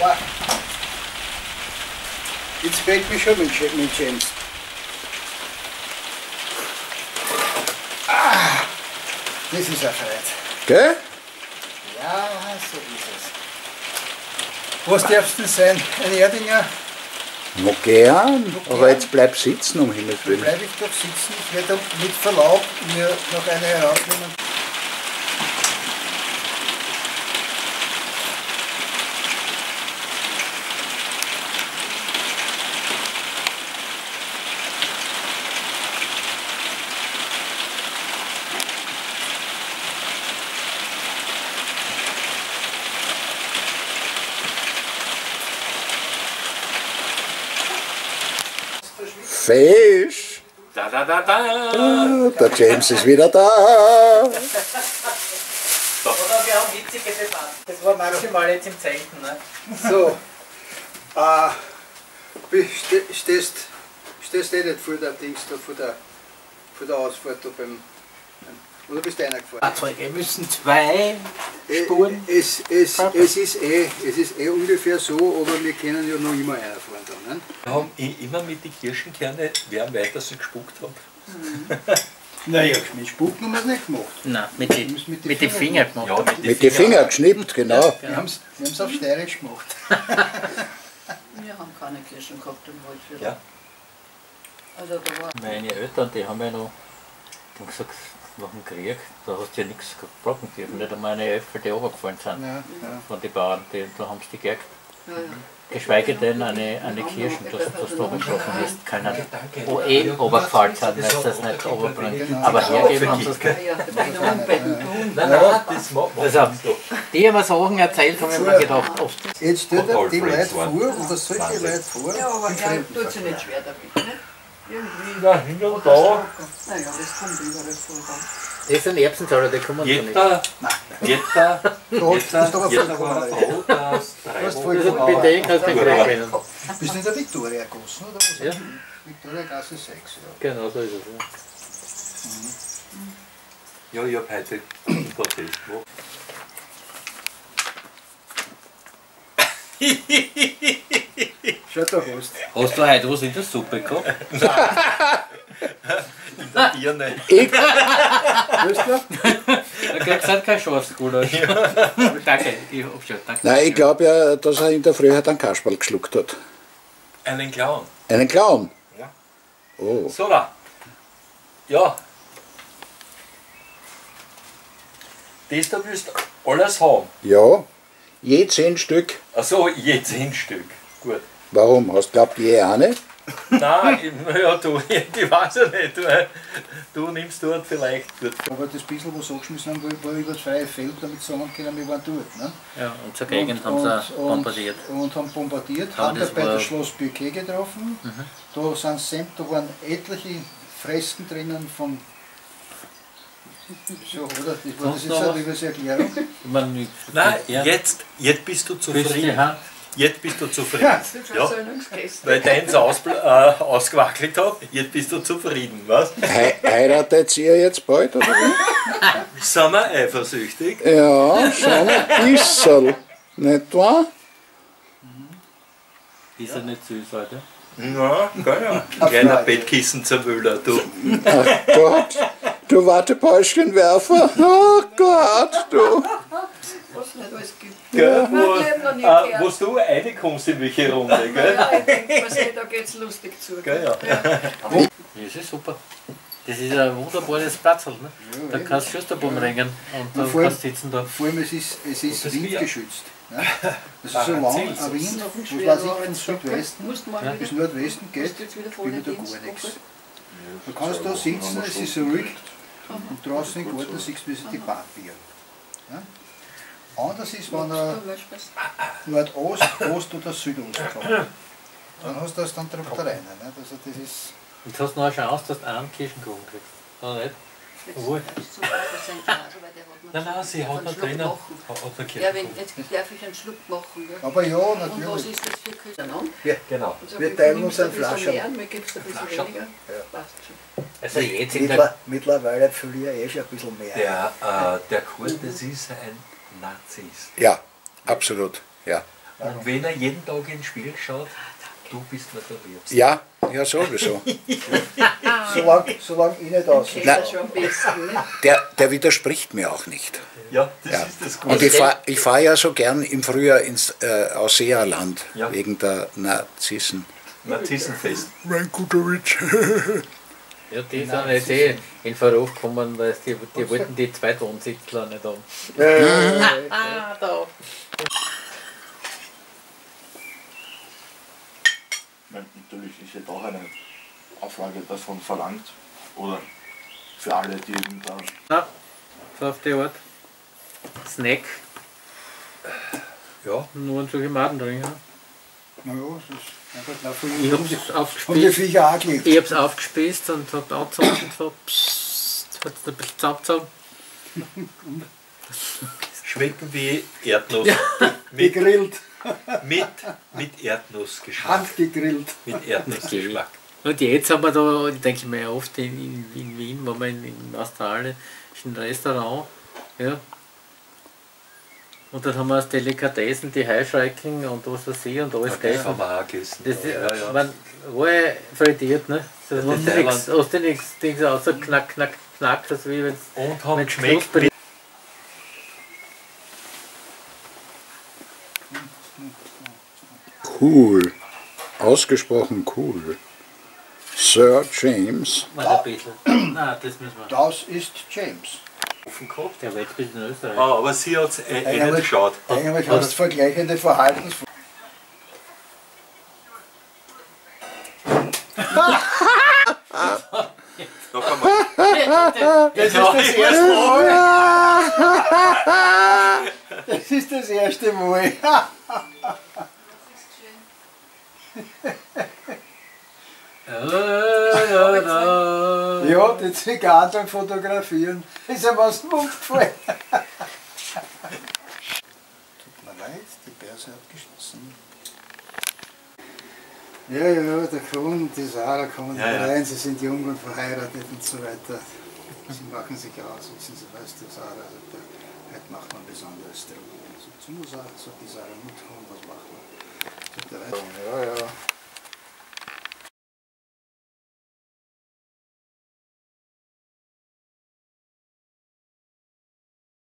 Aber jetzt fällt mich schon mit James. Ah, das ist eine Freude. Gell? Ja, so ist es. Was darfst du denn sein? Ein Erdinger? Noch gern, aber jetzt bleib sitzen, um Himmels Dann Willen. bleibe ich doch sitzen. Ich werde mit Verlaub mir noch eine herausnehmen. Fisch! Da, da, da, da. Der James ist wieder da. Oder wir haben witzige Debatten. Das war maximal jetzt im Zelten. Ne? So, stehst eh nicht vor der Dings da, vor der Ausfahrt da beim. Oder bist du einer gefahren? Fahrzeuge müssen 2 Spuren. Es ist eh ungefähr so, aber wir können ja noch immer einer fahren dann. Ne? Wir haben immer mit den Kirschenkerne, wer am weitesten gespuckt hat. Naja, mit Spucken haben wir es nicht gemacht. Nein, mit den Fingern gemacht. Ja, Mit den Fingern geschnippt, genau. Wir haben es auf Steirisch gemacht. Wir haben keine Kirschen gehabt im Wald. Ja. Also da war Meine Eltern, die haben ja noch gesagt, nach dem Krieg, da hast du ja nichts gebrochen dürfen, nicht einmal eine Äpfel, die runtergefallen sind Ja. von den Bauern, da haben sie die geerbt. ja. Geschweige denn eine Kirschen, dass du runtergeschossen hast, keiner, wo runtergefallen sind, weil sie das nicht runterbringen. Aber hergeben haben sie es nicht. Ja, Nein, Nein, das machen wir Also, doch. die haben mir Sachen erzählt, haben ich mir gedacht, oft. Jetzt stellt er die Leute Alfred vor, waren oder solche Leute vor, ja, aber im er tut sich Fremdenverkehr. nicht schwer damit. Ne? Irgendwie. Na, hin und da. Naja, das kommt über das so ran. Das sind Erbsenzahler, die kommen da nicht. Jeder Da hast du aber vollkommen recht. froh, dass Du 3 hast Wochen vollkommen Also, bei denen kannst du nicht kriegen können. Bist du in der Viktoriagasse, oder was? Ja. Viktoriagasse 6, ja. Genau, so ist es. Ja, ich habe heute einen Protest gemacht. Schau, da hast Hast du heute was in der Suppe gehabt? Ihr nicht. du. Weißt du? Ich habe gesagt, kein Schafsgulasch. Danke, ich hab schon. Danke. Nein, ich glaube ja, dass er in der Früh halt einen Kasperl geschluckt hat. Einen Clown. Einen Clown? Ja. Oh. So, da. Ja. Das da willst du alles haben. Ja, je 10 Stück. Also je 10 Stück. Gut. Warum? Hast du glaubt, je eine? Nein, ja, du, ich weiß ja nicht. Du nimmst dort vielleicht gut. Aber das bisschen, was sie angeschmissen haben, war über das freie Feld, damit sie sagen können, wir waren dort. Ne? Ja, und zur Gegend haben sie bombardiert. Und haben bombardiert, Aber haben das da bei war- der Schloss Birke getroffen. Da, da waren etliche Fresken drinnen von. So, oder? Das war das Sonst jetzt noch eine was? Liebeserklärung. Ich meine, Nein, ja. jetzt bist du Küsst die zufrieden. Hand. Jetzt bist du zufrieden. Ja. Das ist schon Ja. Versöhnungsgeste. Weil deins ausgewackelt hat, jetzt bist du zufrieden, was? Heiratet ihr jetzt bald, oder wie? Sind wir eifersüchtig? Ja, schon ein bisschen. Nicht wahr? Ist ja nicht süß, Alter. Ja, geil. Kleiner Bettkissenzerwühler, du. Ach Gott, du Wattepäuschenwerfer. Oh Gott, du. Was nicht alles gibt. Gell, Nein, die haben noch nie wo gehört. du reinkommst in welche Runde, gell? Ja, ich denke, da geht's lustig zu. Gell, ja. Das ist super. Das ist ein wunderbares Platzl. Ne? Da kannst du Schusterbaum rennen und Na, da vor allem- kannst du sitzen da. Vor allem, es ist das ist windgeschützt. Ne? Das ist Ah, so lang, erzähl's ein uns. Wind, Auf dem was weiß ich, Schweren von Südwesten Musst mal Ja. bis wieder, Nordwesten geht, musst jetzt wieder voll bin in da Dienst gar nichts. gucken. Du kannst da sitzen, es ist ruhig und draußen im Garten siehst du ein bisschen die Papier. Ja? Anders ist, wenn er Du weißt was. Nordost, Ost oder Südost kommt. Dann hast du das dann drückt er rein. Ne? Also das ist, Jetzt hast du noch eine Chance, dass du einen Kirschenkuchen kriegst. Oder nicht? Obwohl. Nein, sie hat noch drinnen. Ja, Ja, wenn, jetzt darf ich einen Schluck machen. Gell? aber ja, Und was natürlich. ist das für Küche? Ja, genau. Wir teilen uns eine Flasche. Mehr, mir gibst du ein bisschen weniger. Passt schon. Also jetzt in der. Mittlerweile fühle ich schon ein bisschen mehr. Der Kurt, das ist ein Narzisst. Ja, absolut. Ja. Und wenn er jeden Tag ins Spiel schaut, du bist mir der Liebste. Ja, ja sowieso. Solange ich nicht aussehe. Nein. Das ist schon am besten, ne? Der widerspricht mir auch nicht. Ja, das Ja. ist das Gute. Und ich fahr ja so gern im Frühjahr ins Ausseerland, Ja. wegen der Narzissen. Narzissenfest. Reinkutovic. Ja, die sind jetzt eh in Verruf gekommen, weil die wollten die Zweitwohnsitzler nicht haben. Ah, da. Natürlich ist jetzt auch eine Auflage davon verlangt. Oder für alle, die eben da. Na, so auf die Art. Snack, Ja, nur solche Maden drin. Ja. Naja, das ist einfach nach Ich hab's von den aufgespießt. Viecher angelegt. Ich hab's aufgespießt und hab angezogen und so, pssst, hat's ein bisschen zusammengezogen. schmecken wie Erdnuss. mit, Gegrillt, mit Erdnussgeschmack. handgegrillt. Mit Erdnussgeschmack. Und jetzt haben wir da, ich denke mir ja oft in Wien, waren wir in Australien, ist ein Restaurant, ja. Und dann haben wir als Delikatessen die Heuschrecken und was weiß ich und alles Das gegessen. haben wir auch gegessen. Das ja, ja. waren alle frittiert, ne? Das Ja, hast du nichts Dings außer knack, knack, knack, das wie wenn's. Und haben wenn's geschmeckt knusprig- Cool. Ausgesprochen cool. Sir James. Mal ein bisschen. Nein, das müssen wir. Das ist James. offen gehabt. Der wird bis in Österreich. Ah, aber sie hat es nicht Eigentlich- geschaut. Eigentlich hast du vergleichende Verhaltensformen. Noch einmal. Das ist das erste Mal. Das ist das erste Mal. Ja, die Zigarren fotografieren. Ist ihm aus dem Mund gefallen. Tut mir leid, die Börse hat geschlossen. Ja, ja, der Kron und die Sarah kommen Ja, ja. rein, sie sind jung und verheiratet und so weiter. Sie machen sich aus, wissen Sie, weißt du, Sarah, sagt er, heute macht man besonderes Drogen. So, die Sarah, Mut kommen, was macht man? Sagt er, ja, ja.